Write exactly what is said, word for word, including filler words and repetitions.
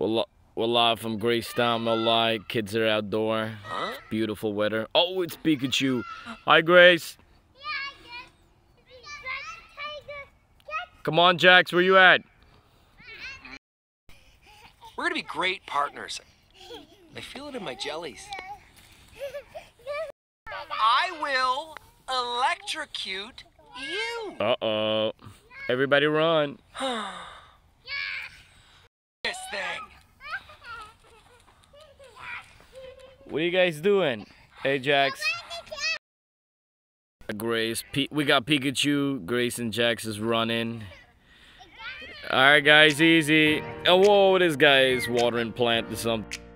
Well, we're live from Grace Town, no lie. Kids are outdoor. Huh? Beautiful weather. Oh, it's Pikachu. Hi, Grace. Come on, Jax, where you at? We're gonna be great partners. I feel it in my jellies. I will electrocute you. Uh-oh. Everybody run. This thing. What are you guys doing? Hey, Jax. Grace, P we got Pikachu. Grace and Jax is running. All right, guys, easy. Oh, whoa, this guy is watering plant or something.